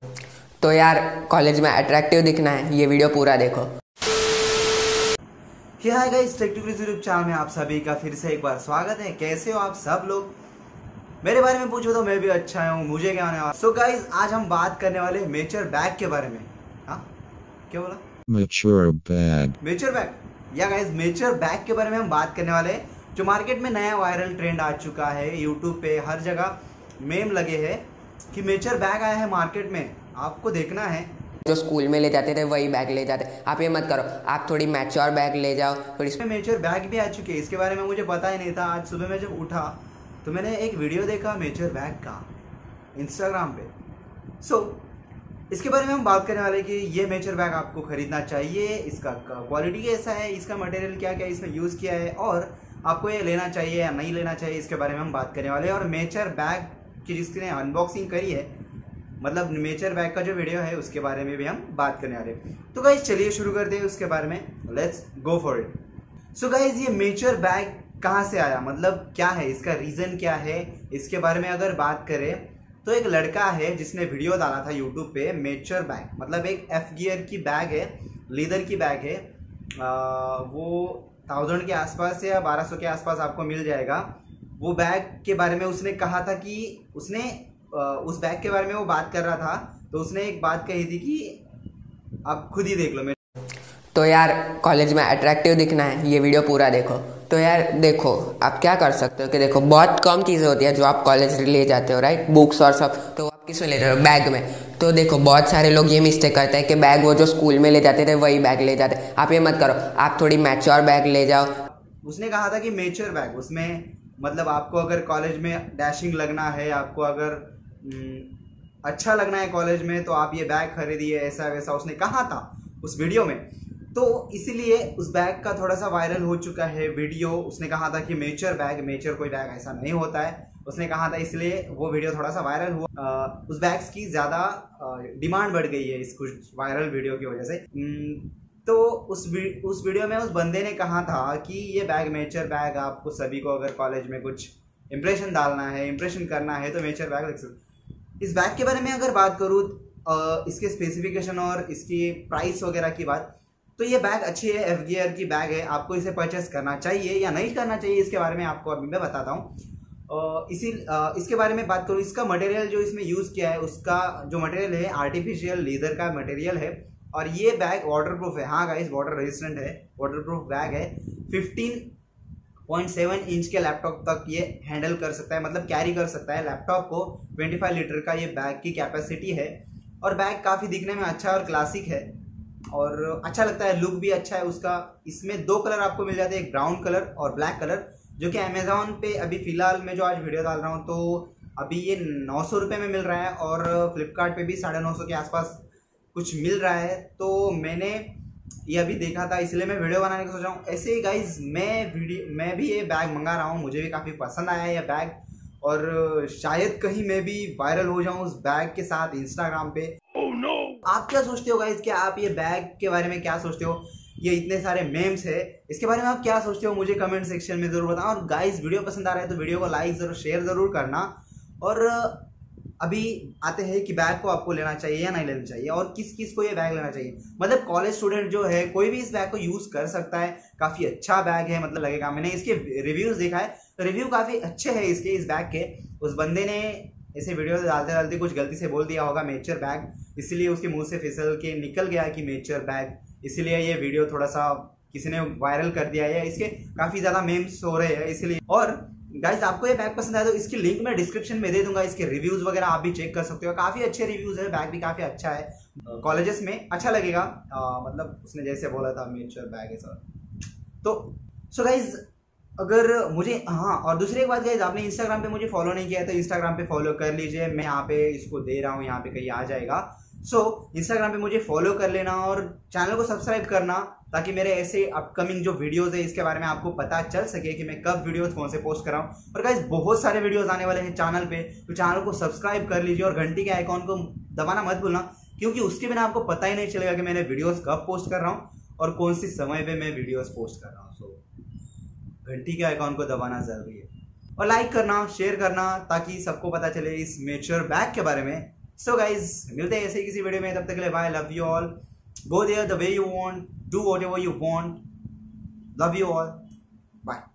तो यार कॉलेज में अट्रैक्टिव दिखना है, ये वीडियो पूरा देखो। Hi guys, tech two YouTube channel में आप सभी का फिर से एक बार स्वागत है। कैसे हो आप सब लोग? मेरे बारे में पूछो तो मैं भी अच्छा हूँ, मुझे क्या आने वाला। सो गाइस, आज हम बात करने वाले हैं मेचर बैग के बारे में। हाँ, क्या बोला? मेचर बैग। मेचर बैग या गाइस, मेचर बैग के बारे में हम बात करने वाले हैं, जो मार्केट में नया वायरल ट्रेंड आ चुका है। यूट्यूब पे हर जगह मेम लगे हैं कि मेचर बैग आया है मार्केट में, आपको देखना है। जो स्कूल में ले जाते थे वही बैग ले जाते। आप ये मत करो, आप थोड़ी मैच्योर बैग ले जाओ थोड़ी। इसमें मेचर बैग भी आ चुके हैं, इसके बारे में मुझे पता ही नहीं था। आज सुबह में जब उठा तो मैंने एक वीडियो देखा मेचर बैग का इंस्टाग्राम पे। इसके बारे में हम बात करने वाले कि ये मेचर बैग आपको खरीदना चाहिए, इसका क्वालिटी कैसा है, इसका मटेरियल क्या क्या इसमें यूज़ किया है, और आपको ये लेना चाहिए या नहीं लेना चाहिए, इसके बारे में हम बात करने वाले हैं। और मेचर बैग की जिसने अनबॉक्सिंग करी है, मतलब मेचर बैग का जो वीडियो है, उसके बारे में भी हम बात करने वाले हैं। तो गाइज चलिए शुरू करते हैं उसके बारे में। Let's go for it. So guys, ये मेचर बैग कहाँ से आया, मतलब क्या है इसका रीज़न, क्या है इसके बारे में अगर बात करें तो एक लड़का है जिसने वीडियो डाला था यूट्यूब पे। मेचर बैग मतलब एक एफ गियर की बैग है, लीदर की बैग है। वो 1000 के आसपास या 1200 के आसपास आपको मिल जाएगा। वो बैग के बारे में उसने कहा था कि उसने उस बैग के बारे में वो बात कर रहा था, तो उसने एक बात कही थी कि आप खुद ही देख लो। तो यार कॉलेज में अट्रैक्टिव दिखना है, ये वीडियो पूरा देखो। तो यार देखो, आप क्या कर सकते हो कि देखो, बहुत कम चीज़ें होती है जो आप कॉलेज ले जाते हो, राइट, बुक्स और सब। तो आप किस में ले रहे हो? बैग में। तो देखो, बहुत सारे लोग ये मिस्टेक करते हैं कि बैग वो जो स्कूल में ले जाते थे वही बैग ले जाते। आप ये मत करो, आप थोड़ी मैच्योर बैग ले जाओ। उसने कहा था कि मेचर बैग, उसमें मतलब आपको अगर कॉलेज में डैशिंग लगना है, आपको अगर अच्छा लगना है कॉलेज में, तो आप ये बैग खरीदिए, ऐसा वैसा उसने कहा था उस वीडियो में। तो इसीलिए उस बैग का थोड़ा सा वायरल हो चुका है वीडियो। उसने कहा था कि मेचर बैग, मेचर कोई बैग ऐसा नहीं होता है, उसने कहा था, इसलिए वो वीडियो थोड़ा सा वायरल हुआ। उस बैग्स की ज़्यादा डिमांड बढ़ गई है इस कुछ वायरल वीडियो की वजह से। तो उस वीडियो में उस बंदे ने कहा था कि ये बैग, मेचर बैग, आपको सभी को अगर कॉलेज में कुछ इंप्रेशन डालना है, इंप्रेशन करना है, तो मेचर बैग रख सकते। इस बैग के बारे में अगर बात करूँ, इसके स्पेसिफिकेशन और इसकी प्राइस वगैरह की बात, तो ये बैग अच्छी है, एफ गियर की बैग है। आपको इसे परचेस करना चाहिए या नहीं करना चाहिए, इसके बारे में आपको अभी मैं बताता हूँ। इसके बारे में बात करूँ, इसका मटेरियल जो इसमें यूज़ किया है, उसका जो मटेरियल है आर्टिफिशियल लीदर का मटेरियल है। और ये बैग वाटर प्रूफ है। हाँ गाइस, वाटर रेजिस्टेंट है, वाटर प्रूफ बैग है। 15.7 इंच के लैपटॉप तक ये हैंडल कर सकता है, मतलब कैरी कर सकता है लैपटॉप को। 25 लीटर का ये बैग की कैपेसिटी है। और बैग काफ़ी दिखने में अच्छा और क्लासिक है और अच्छा लगता है, लुक भी अच्छा है उसका। इसमें 2 कलर आपको मिल जाते हैं, एक ब्राउन कलर और ब्लैक कलर, जो कि अमेजोन पे अभी फ़िलहाल मैं जो आज वीडियो डाल रहा हूँ, तो अभी ये 900 रुपये में मिल रहा है, और फ्लिपकार्ट पे भी 950 के आसपास कुछ मिल रहा है। तो मैंने ये अभी देखा था, इसलिए मैं वीडियो बनाने का सोच रहा हूँ। ऐसे ही गाइज, मैं भी ये बैग मंगा रहा हूँ, मुझे भी काफ़ी पसंद आया है ये बैग, और शायद कहीं मैं भी वायरल हो जाऊँ उस बैग के साथ इंस्टाग्राम पे। oh, no! आप क्या सोचते हो गाइज, क्या आप ये बैग के बारे में क्या सोचते हो? ये इतने सारे मेम्स है, इसके बारे में आप क्या सोचते हो, मुझे कमेंट सेक्शन में ज़रूर बताओ। और गाइज, वीडियो पसंद आ रहा है तो वीडियो को लाइक ज़रूर, शेयर ज़रूर करना। और अभी आते हैं कि बैग को आपको लेना चाहिए या नहीं लेना चाहिए, और किस किस को ये बैग लेना चाहिए। मतलब कॉलेज स्टूडेंट जो है, कोई भी इस बैग को यूज़ कर सकता है। काफ़ी अच्छा बैग है, मतलब लगेगा। मैंने इसके रिव्यूज़ देखा है, रिव्यू काफ़ी अच्छे हैं इसके, इस बैग के। उस बंदे ने ऐसे वीडियो डालते डालते कुछ गलती से बोल दिया होगा मेचर बैग, इसलिए उसके मुंह से फिसल के निकल गया कि मेचर बैग, इसलिए ये वीडियो थोड़ा सा किसी ने वायरल कर दिया है। इसके काफ़ी ज़्यादा मेम्स हो रहे हैं इसलिए। और गाइज, आपको ये बैग पसंद आया तो इसकी लिंक मैं डिस्क्रिप्शन में दे दूंगा, इसके रिव्यूज़ वगैरह आप भी चेक कर सकते हो। काफ़ी अच्छे रिव्यूज़ है, बैग भी काफ़ी अच्छा है, कॉलेजेस में अच्छा लगेगा। मतलब उसने जैसे बोला था मेचर बैग है सर। तो सो गाइज, अगर मुझे, हाँ, और दूसरी एक बात गाइज, आपने इंस्टाग्राम पे मुझे फॉलो नहीं किया है तो इंस्टाग्राम पे फॉलो कर लीजिए। मैं यहाँ पे इसको दे रहा हूँ, यहाँ पे कहीं आ जाएगा। इंस्टाग्राम पे मुझे फॉलो कर लेना और चैनल को सब्सक्राइब करना, ताकि मेरे ऐसे अपकमिंग जो वीडियोस है इसके बारे में आपको पता चल सके कि मैं कब वीडियोस कौन से पोस्ट कर रहा हूँ। और गाइज, बहुत सारे वीडियोस आने वाले हैं चैनल पे, तो चैनल को सब्सक्राइब कर लीजिए और घंटी के आइकॉन को दबाना मत भूलना, क्योंकि उसके बिना आपको पता ही नहीं चलेगा कि मैंने वीडियोस कब पोस्ट कर रहा हूँ और कौन सी समय पे मैं वीडियोस पोस्ट कर रहा हूँ। घंटी के आइकॉन को दबाना जरूरी है, और लाइक करना, शेयर करना, ताकि सबको पता चले इस मेचर बैग के बारे में। सो गाइज मिलते हैं ऐसे ही किसी वीडियो में, तब तक के लिए bye, love you all, go there the way you want, do whatever you want, love you all, bye.